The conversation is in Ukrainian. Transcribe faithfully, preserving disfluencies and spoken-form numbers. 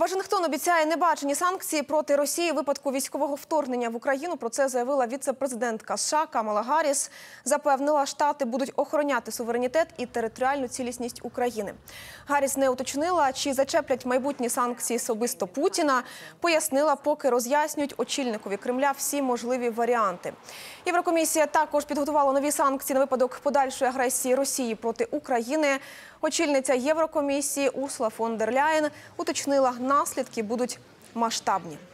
Вашингтон обіцяє небачені санкції проти Росії у випадку військового вторгнення в Україну. Про це заявила віце-президентка США Камала Гарріс. Запевнила, Штати будуть охороняти суверенітет і територіальну цілісність України. Гарріс не уточнила, чи зачеплять майбутні санкції особисто Путіна. Пояснила, поки роз'яснюють очільникові Кремля всі можливі варіанти. Єврокомісія також підготувала нові санкції на випадок подальшої агресії Росії проти України. Очільниця Єврокомісії Урсула фон дер Ляєн уточнила, наслідки будуть масштабні.